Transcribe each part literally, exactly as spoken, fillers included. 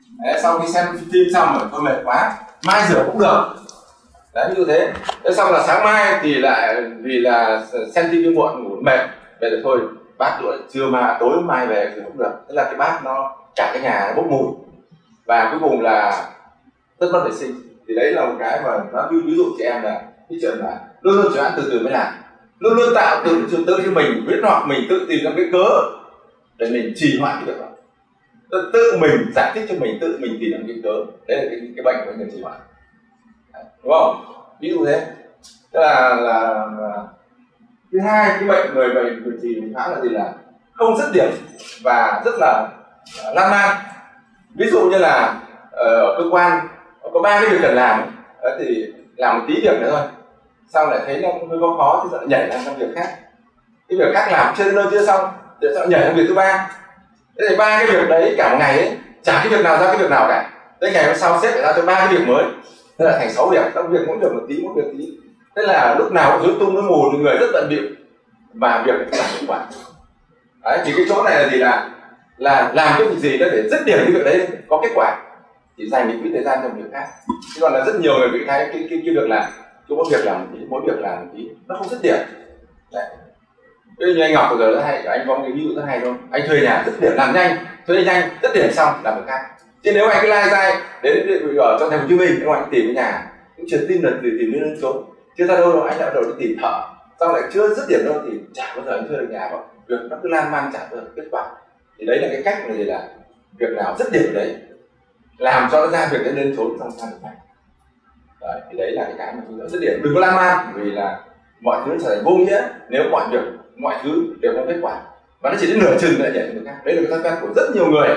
Đấy, sau khi xem phim xong rồi tôi mệt quá, mai rửa cũng được. Đấy, như thế. Thế xong là sáng mai thì lại vì là xem tivi muộn ngủ mệt, vậy là thôi bát đũa trưa mà tối mai về thì cũng được. Thế là cái bát nó cả cái nhà nó bốc mùi và cuối cùng là rất mất vệ sinh. Thì đấy là một cái mà nó ví dụ chị em là cái chuyện là luôn luôn chỉ ăn từ từ mới làm, luôn luôn tạo tự tự, tự cho mình biết hoặc mình tự tìm ra cái cớ để mình trì hoãn cái việc đó, tự, tự mình giải thích cho mình, tự mình tìm ra cái cớ. Đấy là cái, cái bệnh của người trì hoãn, đúng không? Ví dụ thế. Tức là, là, là thứ hai, cái bệnh người bệnh người trì hoãn là gì, là không dứt điểm và rất là uh, lan man. Ví dụ như là ở cơ quan có ba cái việc cần làm thì làm một tí việc nữa thôi, sau lại thấy nó hơi có khó thì lại nhảy sang sang việc khác, cái việc khác làm chưa nơi chưa xong để sao nhảy sang việc thứ ba. Thế thì ba cái việc đấy cả một ngày ấy chả cái việc nào ra cái việc nào cả. Thế ngày hôm sau xếp lại ra cho ba cái việc mới, thế là thành sáu việc, các việc mỗi việc một tí mỗi việc tí. Thế là lúc nào cũng rối tung nó mù, người rất bận bịu và việc cũng làm hiệu quả. Đấy, thì cái chỗ này là gì, là là làm cái việc gì đó để dứt điểm cái việc đấy có kết quả thì dành những cái thời gian cho việc khác. Chứ còn là rất nhiều người bị thấy cái cái cái việc là cứ mỗi việc làm một tí, mỗi việc làm một tí, nó không dứt điểm. Đấy. Thế như anh Ngọc bây giờ rất hay, anh có một cái ví dụ rất hay không? Anh thuê nhà dứt điểm làm nhanh, thuê nhanh dứt điểm xong làm việc khác. Chứ nếu anh cứ lai dai đến ở trong thành phố Hồ Chí Minh, anh tìm cái nhà cũng chưa tin được tìm tìm đến chỗ, chưa ra đâu rồi anh đã đầu đi tìm thợ, xong lại chưa dứt điểm đâu thì chả bao giờ anh thuê được nhà mà việc nó cứ lan man chả bao giờ kết quả. Thì đấy là cái cách là gì, là việc nào dứt điểm đấy, làm cho nó ra việc đấy lên trốn xong sang việc này. Đấy, thì đấy là cái cái mà chúng ta dứt điểm, đừng có lan man vì là mọi thứ trở thành vô nghĩa nếu mọi việc mọi thứ đều có kết quả và nó chỉ đến nửa chừng lại nhảy người khác. Đấy là cái thói quen của rất nhiều người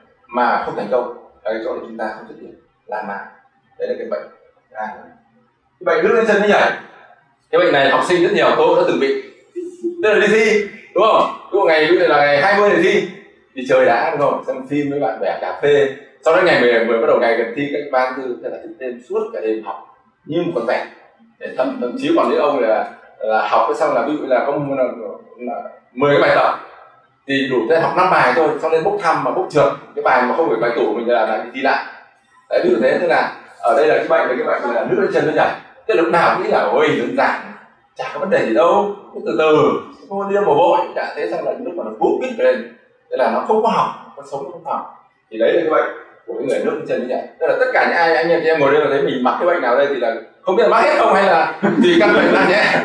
mà không thành công. Cái chỗ là chúng ta không dứt điểm, lan man. Đấy là cái bệnh. À, cái bệnh nước lên chân mới nhảy. Cái bệnh này học sinh rất nhiều, tôi đã từng bị. Tức là đi thi, đúng không? Cái ngày bây giờ là ngày hai mươi để thi, đi chơi đã, đúng không? Xem phim với bạn bè, cà phê. Sau đó ngày mười, mười bắt đầu ngày gần thi, các ba tư thế là thức đêm suốt cả đêm học như một con vẹn. Thậm, thậm chí còn những ông là, là học xong là ví dụ là có là, là mười cái bài tập thì đủ thế học năm bài thôi, xong lên bốc thăm mà bốc trượt cái bài mà không phải bài tủ mình là lại đi thi lại. Đấy, ví dụ thế. Tức là ở đây là cái bệnh là cái bệnh là nước lên chân nó nhảy. Tức là lúc nào cũng nghĩ là ôi đơn giản, chả có vấn đề gì đâu, từ từ không đi một vội đã. Thế xong là lúc mà nó cú kích lên, thế là nó không có học, nó sống không học. Thì đấy là cái bệnh của cái người nước lên chân như vậy. Tức là tất cả những ai anh em chị em ngồi đây mà thấy mình mắc cái bệnh nào đây thì là không biết là mắc hết không hay là vì căn bệnh là nhẹ.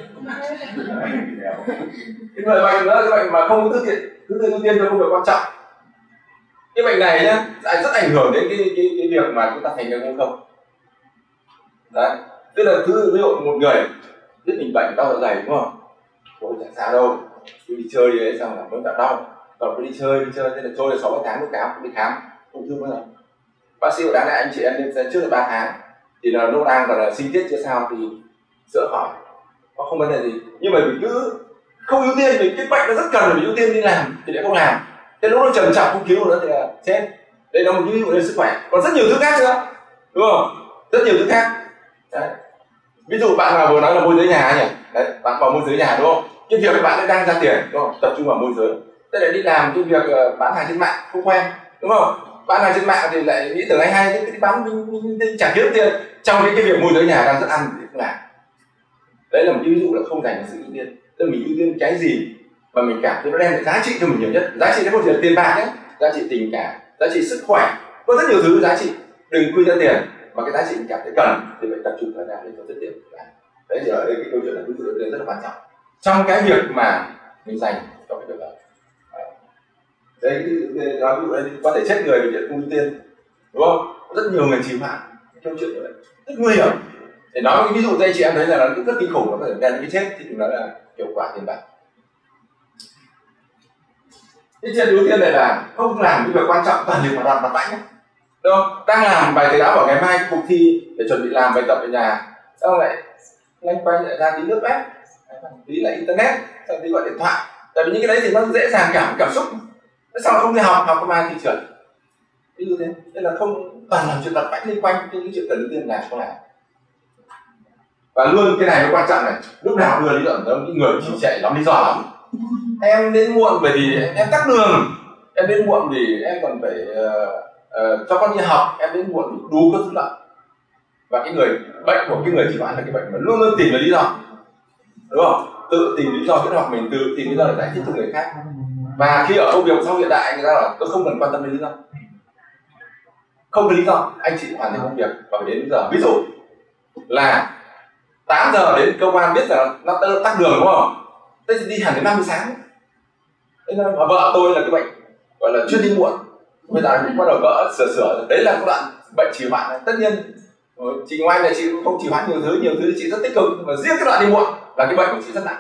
Cái người bệnh nữa, cái bệnh mà không có thực hiện thứ ưu tiên cho công việc quan trọng. Cái bệnh này nhá rất ảnh hưởng đến cái cái cái việc mà chúng ta thành công hay không. Đấy, tức là thứ ví dụ một người biết mình bệnh đau dạ dày, đúng không? Tôi chẳng sao đâu, tôi đi chơi đi ấy, xong là mới gặp đau, còn tôi đi chơi đi chơi thế là trôi được sáu tháng lúc khám đi khám ung thư mới rồi. Bác sĩ của đáng lẽ anh chị em lên trước là ba tháng thì là lúc đang còn là sinh tiết chưa sao thì chữa khỏi, nó không vấn đề gì. Nhưng mà mình cứ không ưu tiên, vì cái bệnh nó rất cần phải ưu tiên đi làm thì lại không làm, thế lúc nó trầm trọng không cứu nữa thì là chết. Đây là một ví dụ về sức khỏe, còn rất nhiều thứ khác nữa, đúng không? Rất nhiều thứ khác. Đấy. Ví dụ bạn là vừa nói là môi giới nhà nhỉ, đấy, bạn vào môi giới nhà đúng không? cái việc bạn đang ra tiền đúng không? Tập trung vào môi giới. Thế lại đi làm cái việc bán hàng trên mạng không quen, đúng không? Bán hàng trên mạng thì lại nghĩ tưởng hay hay, thế cái bán mình chẳng kiếm tiền. Trong cái, cái việc môi giới nhà đang rất ăn thì không làm. Đấy là một cái ví dụ là không dành sự ưu tiên. Tức là mình ưu tiên cái gì mà mình cảm thấy nó đem lại giá trị cho mình nhiều nhất. Giá trị nó không chỉ là tiền bạc nhé, giá trị tình cảm, giá trị sức khỏe, có rất nhiều thứ giá trị. Đừng quy ra tiền, mà cái giá trị mình cảm thấy cần thì phải tập trung thời gian để cho rất tiền. Đấy thì ở đây cái câu chuyện là ví dụ rất là quan trọng trong cái việc mà mình dành cho cái việc đó. Đấy, nói ví dụ đây có thể chết người vì chuyện không ưu tiên, đúng không? Rất nhiều người chịu hạn câu chuyện như vậy rất nguy hiểm. Để nói cái ví dụ đây chị em thấy là nó rất kinh khủng, nó có thể đem đến cái chết thì chúng nói là hiệu quả tiền bạc. Cái chuyện ưu tiên này là không làm cái việc quan trọng, toàn việc mà làm mặt bảnh, đúng không? Đang làm bài thầy đã bảo ngày mai cuộc thi để chuẩn bị làm bài tập ở nhà, xong lại lanh quanh lại ra tí nước ép, tí là internet, xong tí gọi điện thoại. Tại vì những cái đấy thì nó dễ dàng cảm cảm xúc. Thế sao không đi học, học có mai thì trượt. Ví dụ thế, nên là không toàn làm chuyện đặt bách liên quanh những chuyện cần ưu tiên là không làm. Và luôn cái này nó quan trọng này, lúc nào đưa lý luận đó những người chỉ chạy lắm lý do lắm. Em đến muộn bởi vì em tắc đường, em đến muộn vì em còn phải uh, uh, cho con đi học em đến muộn đủ các thứ lợi. Và cái người bệnh của cái người trì hoãn là cái bệnh mà luôn luôn tìm ra lý do, đúng không? Tự tìm lý do, hoặc mình tự tìm lý do để giải thích cho người khác. Và khi ở công việc sau hiện đại, người ta bảo tôi không cần quan tâm đến lý do, không có lý do, anh chị hoàn thành công việc và phải đến giờ. Ví dụ là tám giờ đến công an biết là nó tắc đường, đúng không? Thế thì đi hẳn đến năm giờ sáng. Thế nên vợ tôi là cái bệnh gọi là chuyên đi muộn, bây giờ cũng bắt đầu vợ sửa sửa. Đấy là cái đoạn bệnh trì hoãn này. Tất nhiên chị Ngoan này chị cũng không trì hoãn nhiều thứ, nhiều thứ chị rất tích cực, mà riêng cái đoạn đi muộn là cái bệnh của chị rất nặng.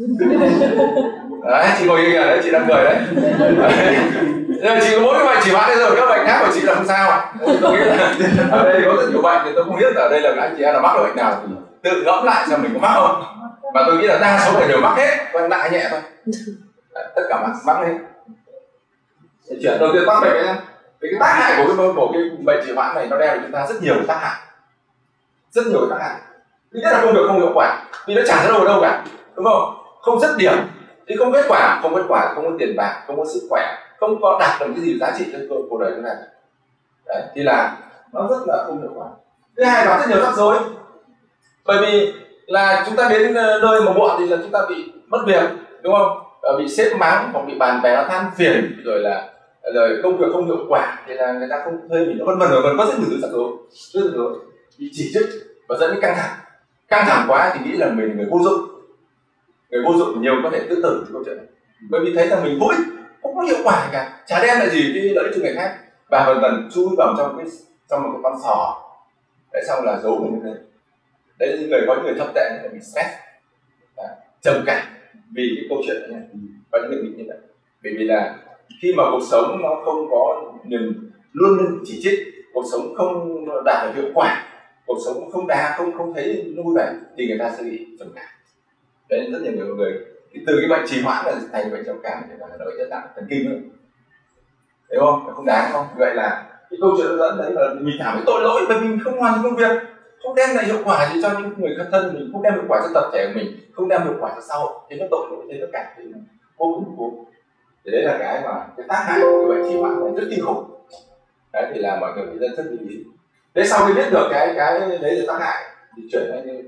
Đấy, chị ngồi kìa, đấy chị đang cười đấy. Nhưng mà chị có mỗi cái bệnh trì hoãn rồi, các bệnh khác của chị là không sao. Tôi nghĩ là ở đây có rất nhiều bệnh thì tôi không biết ở đây là anh chị em là mắc bệnh nào thì tự ngẫm lại xem mình có mắc không. Mà tôi nghĩ là đa số người đều mắc hết, còn nặng nhẹ thôi. Đấy, tất cả mắc mắc hết. Chuyện đầu tiên mắc bệnh đấy nhá. Cái tác hại của cái của cái bệnh trì hoãn này nó đem cho chúng ta rất nhiều tác hại, rất nhiều tác hại. Thứ nhất là công việc không hiệu quả, vì nó chả ra đâu ở đâu cả, đúng không? Không dứt điểm thì không kết quả, không kết quả không có tiền bạc, không có sức khỏe, không có đạt được cái gì giá trị cho cuộc đời chúng ta. Đấy, thì là nó rất là không hiệu quả. Thứ hai là rất nhiều rắc rối, bởi vì là chúng ta đến nơi mà muộn thì là chúng ta bị mất việc, đúng không? Bị sếp mắng hoặc bị bạn bè nó than phiền, rồi là rồi công việc không hiệu quả thì là người ta không thuê mình nữa, vân vân rồi, có rất nhiều rắc rối, rất nhiều rối, bị chỉ trích và dẫn đến căng thẳng. Căng thẳng quá thì nghĩ là mình người vô dụng, người vô dụng nhiều có thể tự tử cái câu chuyện này, bởi vì thấy rằng mình vô ích, không có hiệu quả cả, chả đem lại gì cái lợi ích cho người khác, và vân vân chui vào trong cái trong một cái con sò, đấy, xong là giấu mình như thế. Đấy là những người có những người thâm tệ là bị stress, trầm cảm vì cái câu chuyện này, và những người bị như vậy. Bởi vì là khi mà cuộc sống nó không có niềm, luôn luôn chỉ trích, cuộc sống không đạt được hiệu quả, cuộc sống không đa, không không thấy nó vui vẻ thì người ta sẽ bị trầm cảm. Đấy, rất nhiều người, người từ cái bệnh trì hoãn là thành bệnh trầm cảm, thì là bệnh rất nặng thần kinh nữa, đúng không? Không đáng, không? Vậy là cái câu chuyện dẫn đấy là mình cảm thấy tội lỗi bởi mình không hoàn thành công việc, không đem lại hiệu quả gì cho những người thân mình, không đem hiệu quả cho tập thể của mình, không đem hiệu quả cho xã hội, thì nó tội lỗi, thì nó cảm thấy vô cùng vô. Thì đấy là cái mà cái tác hại của cái bệnh trì hoãn này rất kinh khủng. Đấy thì là mọi người phải dân rất lưu ý. Thế sau khi biết được cái cái đấy là tác hại thì chuyển sang cái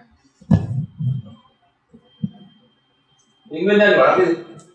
những nguyên nhân của nó cái gì?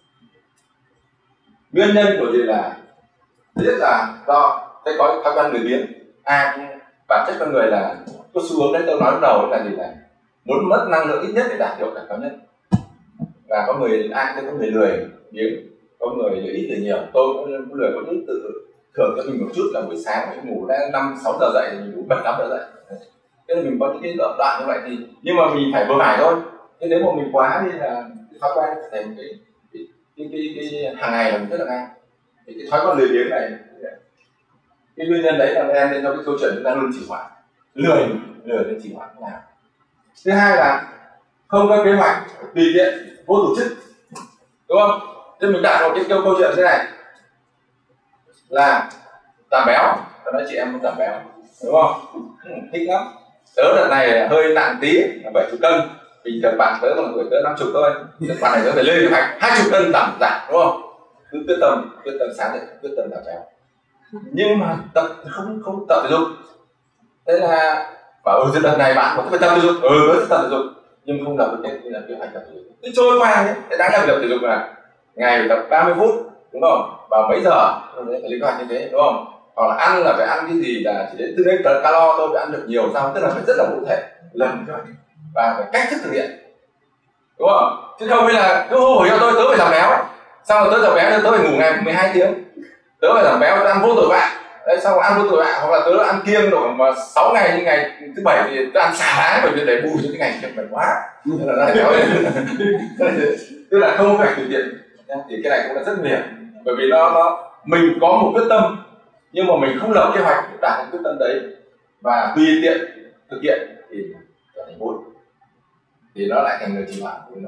Nguyên nhân của gì là thứ nhất là do cái có thói quen lười biếng. Ai cũng bản chất con người là có xu hướng đấy, tôi nói lúc đầu là gì, là muốn mất năng lượng ít nhất để đạt hiệu quả cao nhất. Và có người ai cũng có người lười biếng, có người lười ít lười nhiều. Tôi cũng lười, có những tự thưởng cho mình một chút là buổi sáng mình ngủ ra năm sáu giờ dậy thì mình ngủ bảy tám giờ dậy. Thế là mình có những cái đoạn như vậy thì, nhưng mà mình phải vừa phải thôi. Thế nếu mà mình quá đi là cái thói quen thành cái cái cái, cái, cái hàng ngày là mình rất là ngay. Thì cái thói quen lười biếng này, cái nguyên nhân đấy là đem đến cho cái câu chuyện chúng ta luôn trì hoãn, lười lười đến trì hoãn nào. Thứ hai là không có kế hoạch, tùy tiện, vô tổ chức, đúng không? Thế mình đặt một cái câu câu chuyện thế này là giảm béo, tôi nói chị em muốn giảm béo, đúng không? Thích lắm. Tớ đợt này hơi nặng tí, là bảy chục cân. Bình thường bạn tớ là tuổi tớ năm chục thôi, bạn này tớ phải lên kế hoạch hai chục cân giảm giảm, đúng không? Cứ quyết tâm, quyết tâm sáng dậy, quyết tâm giảm béo. Nhưng mà tập không không tập thể dục. Thế là bảo ừ đợt này bạn có phải tập thể dục, ừ tớ sẽ tập thể dục, nhưng không lập được cái là kế hoạch tập thể dục. Cứ trôi qua đấy, thế đáng là tập thể dục là ngày phải tập ba mươi phút, đúng không? Vào mấy giờ, phải lên kế hoạch như thế, đúng không? Hoặc là ăn là phải ăn cái gì là chỉ đến từ đây cần calo thôi, phải ăn được nhiều sao, tức là phải rất là cụ thể, lần kế hoạch và phải cách thức thực hiện, đúng không? Chứ không phải là cứ hô hởi cho tôi tớ phải giảm béo, xong rồi tớ giảm béo nên tớ phải ngủ ngày mười hai tiếng, tớ phải giảm béo, tớ ăn vô tội vạ, đấy, xong rồi ăn vô tội vạ, hoặc là tớ ăn kiêng độ mà sáu ngày, như ngày thứ bảy thì tớ ăn xả láng bởi vì để bù cho cái ngày chậm mệt quá, nên là nó lại béo lên. Tức là không phải tùy tiện, thì cái này cũng là rất nguy hiểm, bởi vì nó nó mình có một quyết tâm nhưng mà mình không lập kế hoạch để đạt được quyết tâm đấy và tùy tiện thực hiện thì trở thành vốn, thì nó lại thành người trì hoãn, nó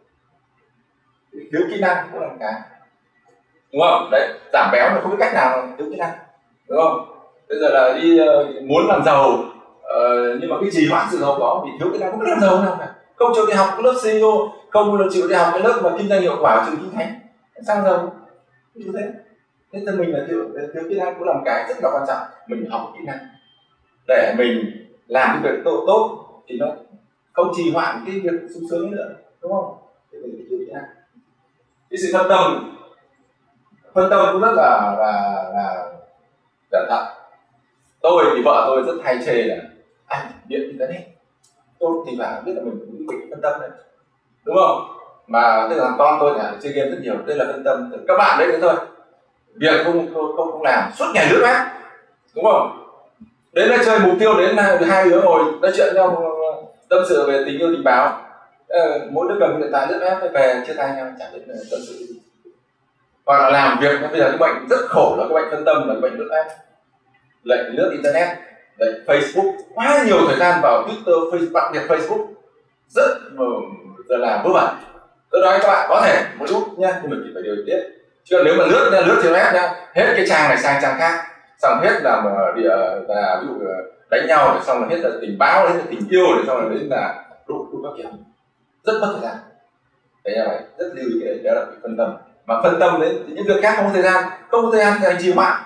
thiếu kỹ năng cũng là một cái, đúng không? Đấy, giảm béo là không biết cách nào, thiếu kỹ năng, đúng không? Bây giờ là đi uh, muốn làm giàu, uh, nhưng mà cái trì hoãn sự giàu có vì thiếu kỹ năng, không biết làm giàu nào cả, không chịu đi học cái lớp xê e ô, không chịu đi học cái lớp mà kinh doanh hiệu quả trường kinh thánh, sang giàu như thế. Thế thì mình là thiếu thiếu kỹ năng cũng là một cái rất là quan trọng, mình học kỹ năng để mình làm cái việc tốt tốt thì nó không trì hoãn cái việc sung sướng nữa, đúng không? Thì mình phải thiếu kỹ năng. Cái sự phân tâm, phân tâm cũng rất là là là cẩn thận. Tôi thì vợ tôi rất hay chê là anh điện internet, tôi thì phải biết là mình cũng bị phân tâm đấy, đúng không? Mà tức là con tôi là chơi game rất nhiều, đây là phân tâm. Các bạn đấy nữa thôi, việc không không không, không làm suốt ngày lướt web, đúng không? Đến đây chơi mục tiêu đến hai, hai đứa ngồi nói chuyện nhau, tâm sự về tình yêu tình báo, ờ, mỗi đứa cầm cái điện thoại lướt web về chia tay nhau, chẳng biết là tâm sự gì. Hoặc là làm việc, bây giờ cái bệnh rất khổ là cái bệnh phân tâm, là cái bệnh lướt web, lệnh lướt internet, lệnh Facebook, quá nhiều thời gian vào Twitter, Facebook, đặc biệt Facebook rất là vớ vẩn. Tôi nói các bạn có thể một lúc nhá, nhưng mình chỉ phải điều tiết. Chứ nếu mà lướt nha, lướt trên web nhá, hết cái trang này sang trang khác, xong hết là mà địa là ví dụ đánh nhau, rồi xong là hết là tình báo, hết là tình yêu, rồi xong là đến là đủ đủ các kiểu, rất mất thời gian. Thế là phải rất lưu ý cái đấy, đó là bị phân tâm. Mà phân tâm đến những việc khác không có thời gian, không có thời gian thì anh trì hoãn.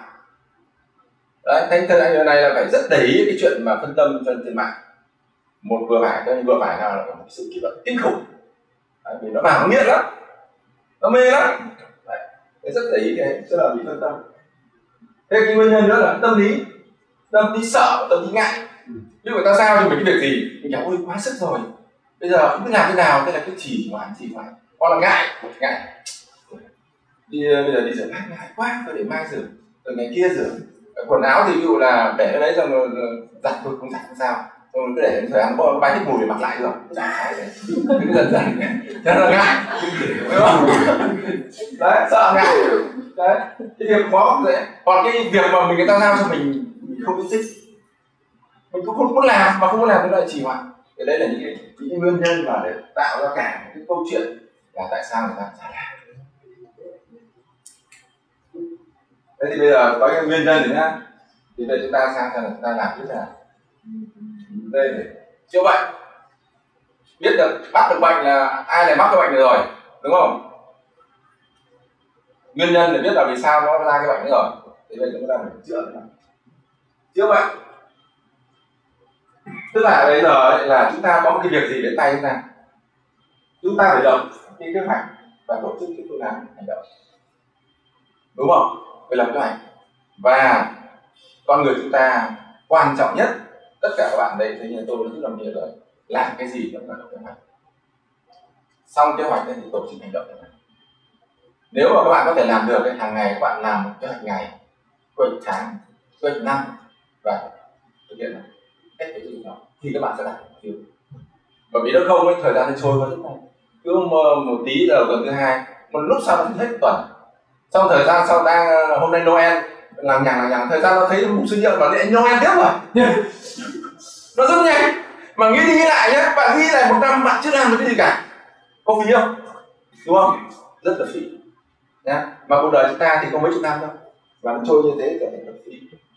Đấy, thành thời gian này là phải rất để ý cái chuyện mà phân tâm trên mạng. Một vừa phải, cho nên vừa phải nào là một sự kỷ luật kinh khủng. Đấy, vì nó vào nó nghiện lắm, nó mê lắm. Đấy, rất để ý cái tức là bị phân tâm. Thế cái nguyên nhân nữa là tâm lý, tâm lý sợ, tâm lý ngại. Ví dụ người ta giao cho mình cái việc gì, mình nói ôi quá sức rồi, bây giờ không biết làm thế nào, thế là cứ chỉ hoãn chỉ hoãn, hoặc là ngại, ngại. Đi bây giờ đi rửa bát ngại quá, phải để mai rửa, rồi ngày kia rửa. Quần áo thì ví dụ là để ở đấy xong rồi giặt thôi, không giặt không sao, xong rồi cứ để thời gian có bay hết mùi để mặc lại được, chả đấy, cứ dần dần, thế là ngại, đúng không? Đấy, sợ ngại, đấy, cái việc khó dễ. Còn cái việc mà mình người ta giao cho mình, mình không biết thích, mình cũng không muốn làm, mà không muốn làm thì lại trì hoãn. Thì đây là những cái, những cái nguyên nhân mà để tạo ra cả cái câu chuyện là tại sao người ta chả làm. Thế thì bây giờ có cái nguyên nhân này nhá, thì bây giờ chúng ta sang xem là chúng ta làm như thế nào. Đây để chữa bệnh, biết được bắt được bệnh là ai lại mắc cái bệnh này rồi, đúng không? Nguyên nhân để biết là vì sao nó ra cái bệnh này rồi, thì bây giờ chúng ta phải chữa nó. Chữa bệnh tức là bây giờ ấy, là chúng ta có một cái việc gì đến tay chúng ta, chúng ta phải lập cái kế hoạch và tổ chức cái phương án hành động, đúng không? Phải lập kế hoạch. Và con người chúng ta quan trọng nhất, tất cả các bạn đây, thế nên tôi rất là nhiều rồi, làm cái gì cũng phải lập kế hoạch. Xong kế hoạch thì tổ chức hành động. Nếu mà các bạn có thể làm được cái hàng ngày, các bạn làm một kế hoạch ngày, kế hoạch tháng, kế hoạch năm và thực hiện cách tổ chức nó, thì các bạn sẽ đạt mục tiêu. Bởi vì nếu không ấy, thời gian nó trôi qua rất nhanh, cứ một tí đầu tuần thứ hai, một lúc sau nó hết tuần, trong thời gian sau đang hôm nay Noel làm nhằng làm nhằng, thời gian nó thấy mục sinh nhật và lại Noel tiếp rồi. Nó rất nhanh, mà nghĩ đi nghĩ lại nhé, bạn nghĩ lại một năm bạn chưa làm được cái gì cả, có phí không? Đúng không? Rất là phí nhá. Mà cuộc đời chúng ta thì có mấy chục năm đâu, và nó trôi như thế trở thành phí,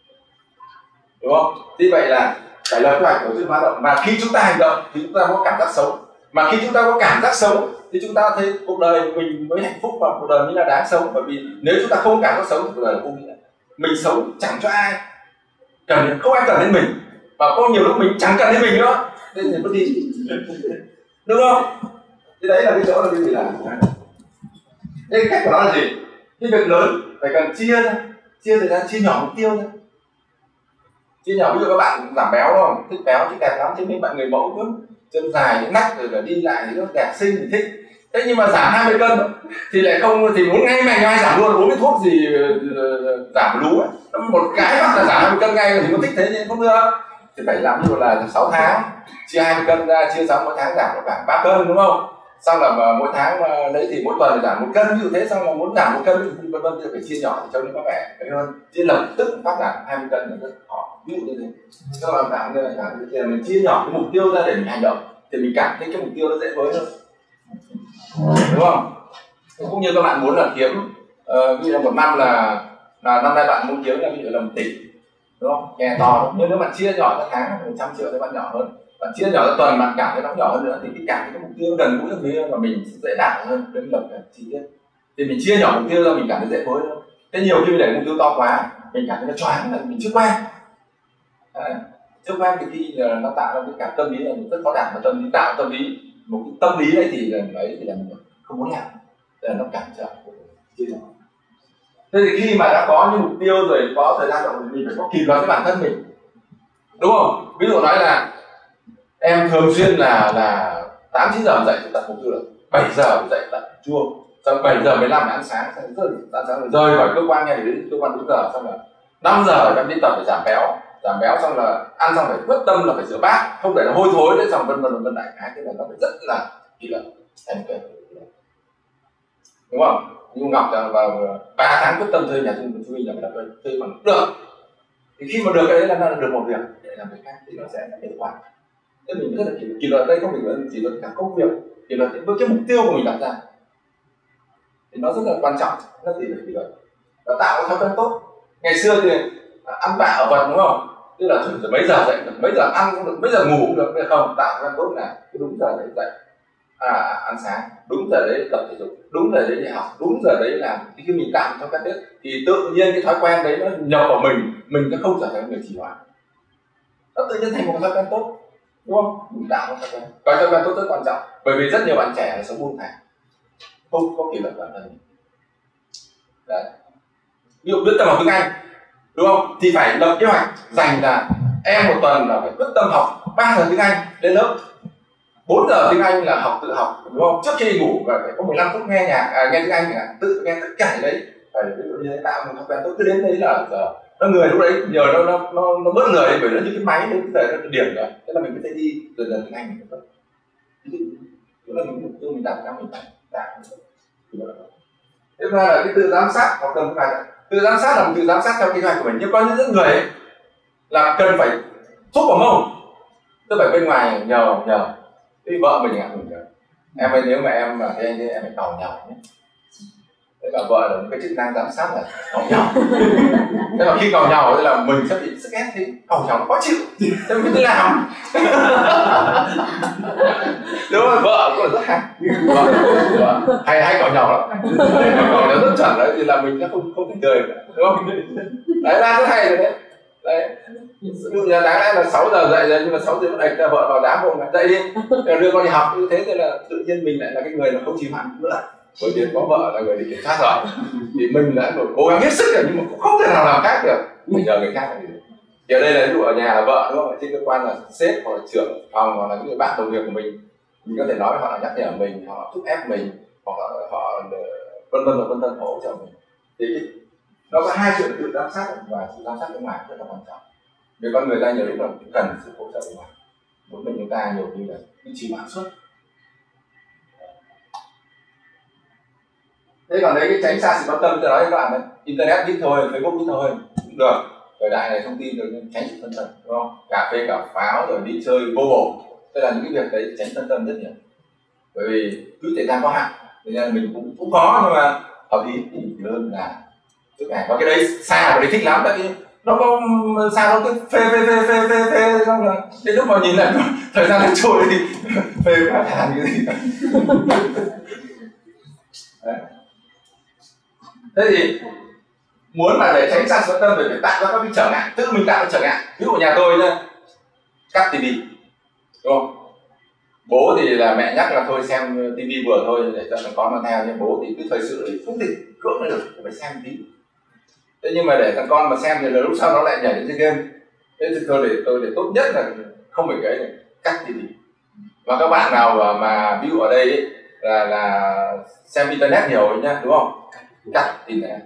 đúng không? Vì vậy là phải lập kế hoạch tổ chức hoạt động, và khi chúng ta hành động thì chúng ta có cảm giác sống, mà khi chúng ta có cảm giác sống thì chúng ta thấy cuộc đời mình mới hạnh phúc và cuộc đời mới là đáng sống. Bởi vì nếu chúng ta không cảm giác sống thì cuộc đời là vô nghĩa. Mình sống chẳng cho ai cần, không ai cần đến mình, và có nhiều lúc mình chẳng cần đến mình nữa, nên mình mất đi, đúng không? Thì đấy là cái chỗ là cái gì là thế. Cái cách của nó là gì? Cái việc lớn phải cần chia ra, chia thời gian, chia nhỏ mục tiêu ra. Chia nhỏ, ví dụ các bạn giảm béo đúng không? Thích béo, thích đẹp lắm, thế nhưng bạn người mẫu cũng chân dài, những nách rồi là đi lại thì nó đẹp xinh thì thích. Thế nhưng mà giảm hai mươi cân thì lại không, thì muốn ngay mày ngay giảm luôn, uống cái thuốc gì giảm lú ấy, một cái bắt là giảm hai mươi cân ngay thì có thích thế nhưng không được. Thì phải làm như là sáu tháng, chia hai mươi cân ra, chia xong mỗi tháng giảm khoảng ba cân, đúng không? Xong là mà mỗi tháng mà đấy thì mỗi tuần giảm một cân, ví dụ thế. Xong là muốn giảm một cân vân vân thì phải chia nhỏ thì trông nó có vẻ cái hơn. Chia lập tức phát giảm hai mươi cân là rất khó, ví dụ như thế. Sau là giảm như là giảm như thế, mình chia nhỏ cái mục tiêu ra để mình hành động thì mình cảm thấy cái mục tiêu nó dễ với hơn, đúng không? Cũng như các bạn muốn là kiếm uh, ví dụ là một năm là là năm nay bạn muốn kiếm là ví dụ là một tỷ, đúng không? Nghe to đúng. Nhưng nếu bạn chia nhỏ ra tháng một trăm triệu thì bạn nhỏ hơn, bạn chia nhỏ ra tuần bạn cảm thấy nó nhỏ hơn nữa thì cái cảm thấy cái mục tiêu gần gũi với mà mình dễ đạt hơn, đến lập cái chi tiết. Thì mình chia nhỏ mục tiêu ra mình cảm thấy dễ phối hơn. Thế nhiều khi mình để mục tiêu to quá, mình cảm thấy nó choáng là mình chưa quen. Đấy. Chưa quen thì khi nó tạo ra cái cảm tâm lý là mình rất khó đạt, mà tâm lý tạo tâm lý một cái tâm lý đấy thì là ấy thì là mình không muốn làm, là nó cản trở. Thế thì khi mà đã có những mục tiêu rồi, có thời gian rồi, mình phải có kỷ luật với bản thân mình, đúng không? Ví dụ nói là em thường xuyên là là tám chín giờ dậy tập mục tiêu là bảy giờ dậy tập chuông, xong bảy giờ mười lăm ăn sáng, xong rơi ăn sáng rồi rời khỏi cơ quan nghe đến cơ quan đúng giờ, xong là năm giờ em đi tập để giảm béo, giảm béo xong là ăn xong phải quyết tâm là phải rửa bát, không để nó hôi thối đấy, xong vân vân vân đại khái, cái là nó phải rất là kỷ luật, em kể đúng không? Nhưng Ngọc vào ba tháng quyết tâm thuê nhà chung cư nhà tập thuê bằng được, thì khi mà được cái đấy là nó được một việc để làm việc khác thì nó sẽ hiệu quả. Nên mình rất là kỷ, kỷ luật đây không phải chỉ là cả công việc, kỷ luật với cái mục tiêu của mình đặt ra thì nó rất là quan trọng, rất là kỷ luật và tạo cái thói quen tốt. Ngày xưa thì ăn vạ ở vật đúng không, tức là rồi mấy giờ dậy được, mấy giờ ăn cũng được, mấy giờ ngủ cũng được, hay không tạo thói quen tốt là cái đúng giờ đấy dậy, à, ăn sáng đúng giờ đấy, tập thể dục đúng giờ đấy, đi học đúng giờ đấy, làm khi mình tạo thói quen tốt thì tự nhiên cái thói quen đấy nó nhập vào mình, mình sẽ không trở thành người trì hoãn, nó tự nhiên thành một thói quen tốt, đúng không? Mình tạo một thói quen, cái thói quen tốt rất quan trọng, bởi vì rất nhiều bạn trẻ là sống buông thả, không có kỷ luật bản thân. Đấy. Ví dụ biết tâm học tiếng Anh, đúng không? Thì phải lập kế hoạch dành là em một tuần là phải quyết tâm học ba giờ tiếng Anh lên lớp, bốn giờ tiếng Anh là học tự học, đúng không? Trước khi ngủ và phải có mười lăm phút nghe nhạc, à, nghe tiếng Anh cả, tự nghe tất cả đấy, phải ví dụ như thế, tạo một thói quen tốt. Cứ đến đấy là giờ nó người lúc đấy nhờ nó nó nó, nó bớt lười, bởi nó như cái máy đến cái nó điểm rồi, thế là mình có thể đi dần dần tiếng Anh mình tốt. Tức là mình mục tiêu mình đặt ra mình phải đạt. Thế ra là cái tự giám sát hoặc cần phải tự giám sát là một tự giám sát theo kế hoạch của mình, nhưng có những rất người ấy, là cần phải thúc vào mông, tức phải bên ngoài nhờ nhờ cái vợ mình ạ, mình em ơi nếu mà em mà thế anh em phải cầu nhau nhé. Thế bà vợ là một cái chức năng giám sát là cầu nhau. Thế mà khi cầu nhau thì là mình sẽ bị sức ép, thì cầu nhau nó khó chịu, thế mình cứ làm. Đúng rồi, vợ cũng là rất hay, vợ, vợ, hay hay cầu nhau lắm, cầu nhau rất chuẩn đấy, thì là mình sẽ không không thể cười nữa, đúng không? Đấy là rất hay rồi đấy. Đấy, ví dụ như đáng lẽ là sáu giờ dậy rồi, nhưng mà sáu giờ vẫn đẩy vợ vào đám không, dậy đi đưa con đi học, như thế thì là tự nhiên mình lại là cái người mà không chịu hẳn nữa, bởi vì có vợ là người đi kiểm soát rồi, thì mình đã cố gắng hết sức rồi nhưng mà cũng không thể nào làm khác được, mình nhờ người khác là được. Thì ở đây là ví dụ ở nhà là vợ, đúng không? Ở trên cơ quan là sếp hoặc là trưởng phòng hoặc là những người bạn đồng nghiệp của mình, mình có thể nói họ là nhắc nhở mình, họ thúc ép mình, hoặc là họ vân vân và vân vân hỗ trợ mình. Thì nó có hai chuyện tự giám sát và sự giám sát bên ngoài rất là quan trọng. Vì con người ta nhiều lúc là cần sự hỗ trợ bên ngoài, một mình chúng ta nhiều khi là cái trì hoãn suốt. Thế còn đấy cái tránh xa sự quan tâm, tôi nói với các bạn đấy, internet ít thôi, Facebook ít thôi cũng được. Thời đại này thông tin được nhưng tránh sự phân tâm, đúng không? Cà phê cà pháo rồi đi chơi vô bổ, tức là những cái việc đấy tránh phân tâm rất nhiều. Bởi vì cứ thời gian có hạn, thế nên mình cũng cũng có, nhưng mà hợp lý thì hơn là trước này. Và cái đấy xa và đấy thích lắm, tại vì nó có xa nó cứ phê phê phê phê phê phê xong là đến lúc mà nhìn lại thời gian nó trôi thì phê quá thàn cái gì. Đấy. Thế thì muốn mà để tránh xa sự tâm phải tạo ra các cái trở ngại, tự mình tạo ra trở ngại. Ví dụ nhà tôi nhá, cắt tivi, đúng không? Bố thì là mẹ nhắc là thôi xem tivi vừa thôi để cho con nó theo, nhưng bố thì cứ thời sự thì không thể cưỡng được, phải xem tí. Thế nhưng mà để thằng con mà xem thì là lúc sau nó lại nhảy đến chơi game. Thế thì tôi để tôi để tốt nhất là không phải cái này, cắt tivi. Và các bạn nào mà, mà ví dụ ở đây ấy, là là xem internet nhiều ấy nhá, đúng không? Cắt internet.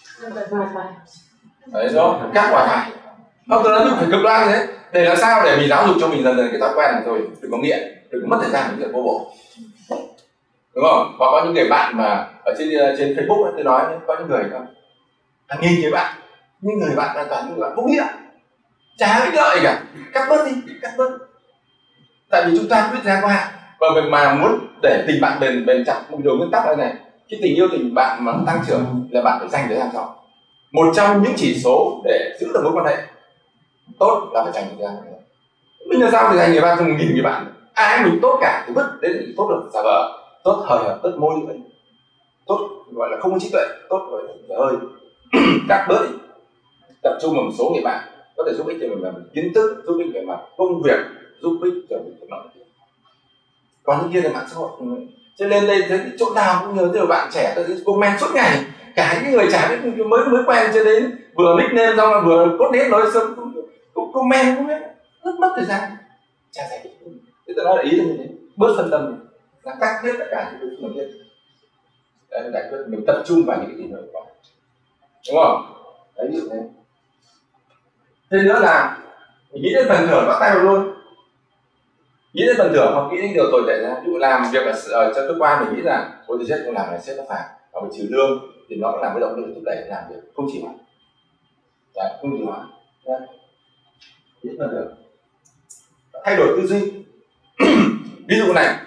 Đấy đó, cắt wifi. Không, tôi nói phải cực đoan thế. Để làm sao để mình giáo dục cho mình dần dần cái thói quen này thôi, đừng có nghiện, đừng có mất thời gian những việc vô bổ, đúng không? Và có những người bạn mà ở trên trên Facebook ấy, tôi nói có những người không, hàng nghìn cái bạn, những người bạn là toàn những bạn vô nghĩa, chả ích lợi cả, cắt bớt đi, cắt bớt. Tại vì chúng ta biết thời gian có hạn, và mình mà muốn để tình bạn bền bền chặt, một điều nguyên tắc này này, cái tình yêu tình bạn mà tăng trưởng là bạn phải dành thời gian cho. Một trong những chỉ số để giữ được mối quan hệ tốt là phải dành thời gian. Mình là sao thì dành người bạn cho một nghìn người bạn, ai mình tốt cả thì vứt, đấy là tốt được giả vờ, tốt hời hợt, tốt môi lưỡi, tốt gọi là không có trí tuệ, tốt gọi là dở hơi, cắt bớt đi, tập trung vào một số người bạn có thể giúp ích cho mình về mặt kiến thức, giúp ích về mặt công việc, giúp ích cho mình cái mọi việc. Còn những kia là mạng xã hội, cho nên đây thấy chỗ nào cũng nhớ từ bạn trẻ tới comment suốt ngày, cả những người trẻ biết mới mới quen cho đến vừa nickname xong là vừa cốt nét nói xong cũng, cũng comment cũng biết rất mất thời gian, chả giải thích. Thế tôi nói là ý là như thế, bớt phân tâm là cắt hết tất cả những cái mình biết, đấy, giải quyết mình tập trung vào những cái gì mình có, đúng không? Đấy, ví dụ thế. Thế nữa là mình nghĩ đến phần thưởng bắt tay vào luôn, nghĩ đến phần thưởng hoặc nghĩ đến điều tồi tệ ra. Ví dụ làm việc ở, ở trong cơ quan mình nghĩ là ôi tôi chết không làm này sếp nó phạt, và mình trừ lương thì nó cũng làm cái động lực thúc đẩy làm việc, không chỉ hoãn, đấy, không chỉ hoãn, nghĩ phần thưởng, thay đổi tư duy. Ví dụ này,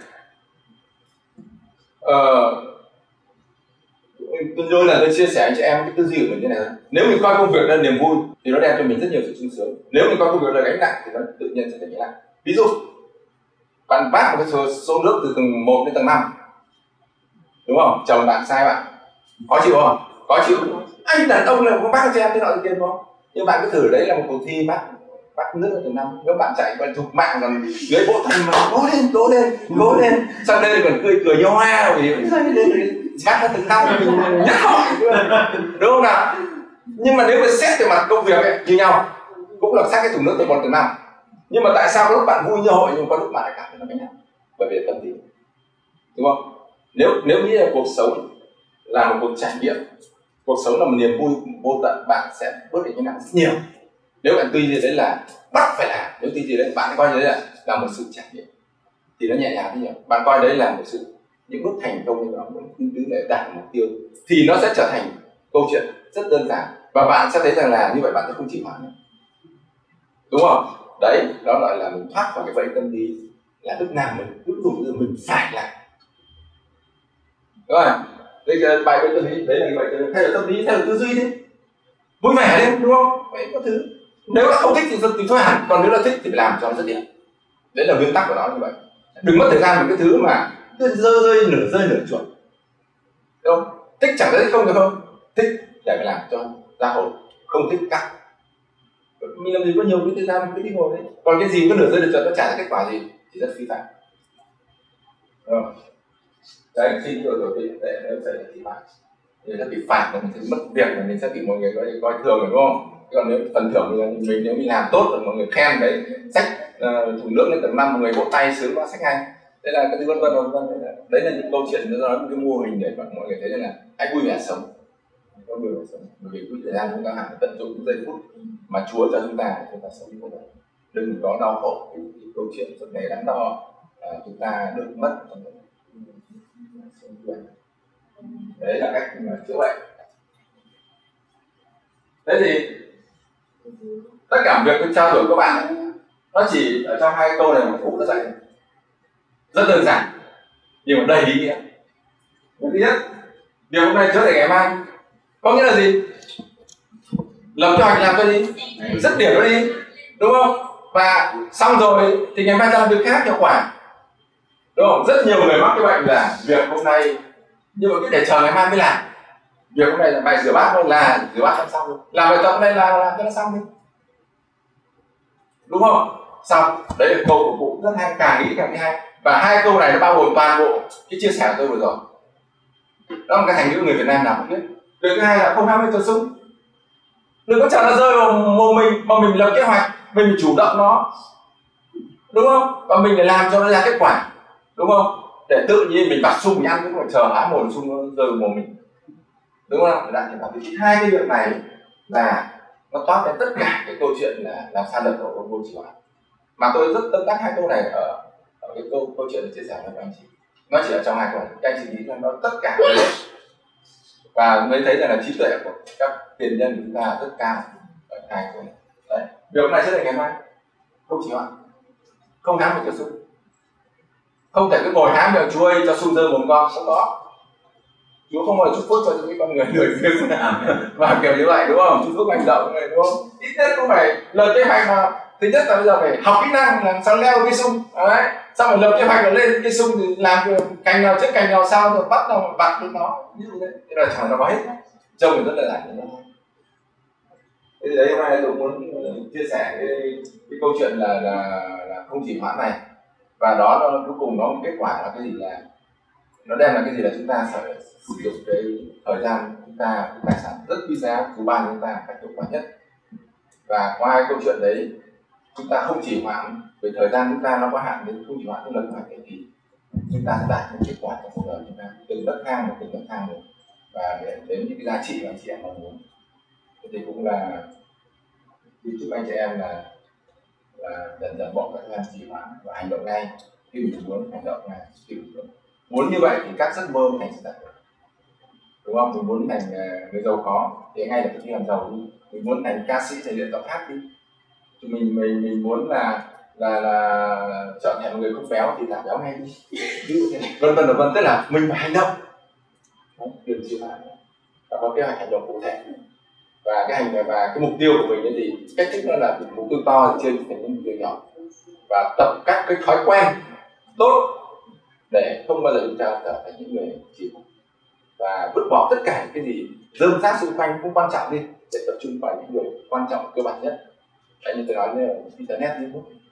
ờ, tôi đôi lần tôi chia sẻ với chị em cái tư duy của mình như này: nếu mình coi công việc là niềm vui thì nó đem cho mình rất nhiều sự sung sướng, nếu mình coi công việc là gánh nặng thì nó tự nhiên sẽ thành gánh nặng. Ví dụ bạn vác một cái số, số nước từ tầng một đến tầng năm, đúng không? Chồng bạn sai bạn, khó chịu không? Khó chịu. Anh đàn ông là không vác cho em thế nọ thế kia, đúng không? Nhưng bạn cứ thử đấy là một cuộc thi bác bác nước từ tầng năm, nếu bạn chạy còn thục mạng còn dưới bộ thân mà cố lên cố lên cố lên, sau đây còn cười cười nho hoa vì bác nó từng năm mình nhất hỏi, đúng không nào? Nhưng mà nếu mà xét về mặt công việc ấy, như nhau, cũng là sát cái thùng nước từ một từ năm, nhưng mà tại sao lúc bạn vui như hội nhưng có lúc bạn lại cảm thấy nó cái nào? Bởi vì tâm lý, đúng không? Nếu nếu nghĩ là cuộc sống là một cuộc trải nghiệm, cuộc sống là một niềm vui vô tận, bạn sẽ bớt được những nặng rất nhiều. Nếu bạn tuy gì đấy là bắt phải làm, nếu tuy gì đấy bạn coi đấy là là một sự trải nghiệm thì nó nhẹ nhàng rất nhiều. Bạn coi đấy là một sự những bước thành công như đó, những thứ để đạt mục tiêu thì nó sẽ trở thành câu chuyện rất đơn giản, và bạn sẽ thấy rằng là như vậy bạn sẽ không chỉ hoãn nữa, đúng không? Đấy, đó gọi là mình thoát khỏi cái bẫy tâm lý là lúc nào mình cứ dùng từ mình phải làm, đúng không? Đây là bài bẫy tâm lý, đấy là cái bẫy tâm lý, thay đổi tâm lý, thay đổi tư duy đi, vui vẻ lên, đúng không? Vậy có thứ nếu nó không thích thì, thì thôi hẳn, còn nếu là thích thì phải làm cho nó rất điểm. Đấy là nguyên tắc của nó như vậy. Đừng mất thời gian vào cái thứ mà cứ rơi rơi nửa rơi nửa chuột, đúng không? Thích chẳng thấy không được không? Thích để phải làm cho ra hồn, không thích cắt. Mình làm gì có nhiều cái thời gian cứ đi ngồi đấy, còn cái gì có nửa rơi nửa chuột nó trả ra kết quả gì thì rất phi phạm. Đấy, khi rồi rồi thì để nếu xảy ra thì phạt, thì sẽ bị phạt là mình sẽ mất việc, là mình sẽ bị mọi người coi coi thường, đúng không? Còn nếu phần thưởng thì mình nếu mình làm tốt rồi mọi người khen đấy, sách uh, thùng nước lên tầng năm mọi người vỗ tay sướng quá sách hay, đấy là cái thứ vân vân vân vân. Đấy là những câu chuyện nó nói một cái mô hình để mọi người thấy là hãy vui vẻ sống, có vui vẻ sống, bởi vì quỹ thời gian chúng ta hẳn tận dụng những giây phút mà Chúa cho chúng ta để chúng ta sống như vậy, đừng có đau khổ cái, cái câu chuyện suốt ngày đắn đo uh, chúng ta được mất. Đấy là cách mà chữa bệnh. Thế thì tất cả việc tôi trao đổi các bạn ấy, nó chỉ ở trong hai câu này mà Phúc đã dạy rất đơn giản nhưng mà đầy ý nghĩa. Thứ nhất, điều hôm nay chữa để ngày mai có nghĩa là gì? Lập kế hoạch làm cho đi, dứt điểm nó đi, đúng không? Và xong rồi thì ngày mai làm việc khác hiệu quả, đúng không? Rất nhiều người mắc cái bệnh là việc hôm nay nhưng mà cứ để chờ ngày mai mới làm. Việc hôm nay là bài rửa bát thôi, là rửa bát xong xong rồi, làm bài tập hôm nay là làm cho nó xong đi, đúng không? Xong, đấy là câu của cụ rất hay, càng nghĩ càng hay. Và hai câu này nó bao gồm toàn bộ cái chia sẻ của tôi vừa rồi. Đó là cái thành ngữ người Việt Nam nào cũng biết. Việc thứ hai là không ham mê tự sung, đừng có chờ nó rơi vào mồm mình mà mình lập kế hoạch, mình chủ động nó, đúng không? Và mình phải làm cho nó ra kết quả, đúng không? Để tự nhiên mình vặt sung mình ăn cũng phải chờ há mồm sung nó rơi vào mồm mình, đúng không? Để đạt được hai cái việc này là nó toát lên tất cả cái câu chuyện là làm sao lập của vô chỉ hoãn. Mà tôi rất tâm đắc hai câu này ở, ở cái câu câu chuyện chia sẻ với các anh chị, nó chỉ ở trong hai câu này, các anh chị nghĩ rằng nó tất cả đều và mới thấy rằng là trí tuệ của các tiền nhân của chúng ta rất cao ở hai câu này. Đấy, việc này sẽ là ngày mai không chỉ hoãn, không hám được cho sung, không thể cứ ngồi hám miệng Chúa ơi cho sung dơ mồm con, không có. Chúa không bao giờ chúc phước cho những con người lười biếng và kiểu như vậy, đúng không? Chúc phước hành động này, đúng không? Ít nhất cũng phải lời kế hoạch mà thứ nhất là bây giờ phải học kỹ năng làm sao leo cây sung, đấy. Xong rồi lập kế hoạch là lên cây sung thì làm cành nào trước cành nào sau rồi bắt đầu vặt với nó, ví dụ thế. Thế là chẳng nó có hết, trông thì rất là giản. Thế thì đấy hôm nay tôi muốn chia sẻ cái, cái câu chuyện là, là là không chỉ hoãn này, và đó nó cuối cùng nó một kết quả là cái gì, là nó đem lại cái gì, là chúng ta phải sử dụng cái thời gian chúng ta, cái tài sản rất quý giá của ban chúng ta một cách hiệu quả nhất. Và qua cái câu chuyện đấy chúng ta không chỉ hoãn về thời gian chúng ta nó có hạn, đến không chỉ hoãn trong lần hoãn thì chúng ta sẽ đạt được kết quả trong cuộc đời chúng ta từng nấc thang một, từng nấc thang một, và để đến những cái giá trị mà chị em mong muốn. Thế thì cũng là chúc anh chị em là là dần dần bỏ các thói trì hoãn và hành động ngay khi mình muốn hành động ngay khi mình muốn. Muốn như vậy thì các giấc mơ thành sự thật, đúng không? Mình muốn thành người giàu có thì ngay lập tức đi làm giàu đi. Mình muốn thành ca sĩ thể luyện giọng hát đi. Mình mình mình muốn là là là trở thành một người không béo thì giảm béo ngay đi. Ví dụ thế này, vân vân và vân. Tức là mình phải hành động, đừng trì hoãn, và có kế hoạch hành động cụ thể. Và cái hành và cái mục tiêu của mình thì cách thức nó là mục tiêu to thì trên thành những mục tiêu nhỏ, và tập các cái thói quen tốt để không bao giờ chúng ta trở thành những người chỉ và vứt bỏ tất cả cái gì rơm rác xung quanh không quan trọng đi, để tập trung vào những điều quan trọng cơ bản nhất. Tại như tôi nói là internet, Facebook